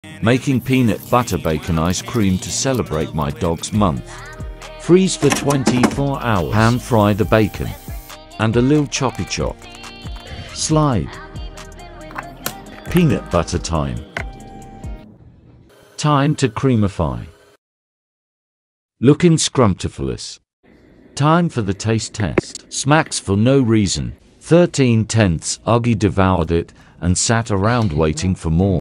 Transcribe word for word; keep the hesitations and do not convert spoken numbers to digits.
Making peanut butter bacon ice cream to celebrate my dog's month. Freeze for twenty-four hours. Pan fry the bacon. And a little choppy chop. Slide. Peanut butter time. Time to creamify. Looking scrumptious. Time for the taste test. Smacks for no reason. thirteen tenths. Augie devoured it and sat around waiting for more.